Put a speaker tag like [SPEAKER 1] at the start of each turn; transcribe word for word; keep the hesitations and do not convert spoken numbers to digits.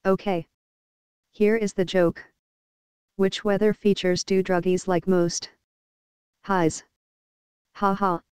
[SPEAKER 1] Okay. Here is the joke. Which weather features do druggies like most? Highs. Ha ha.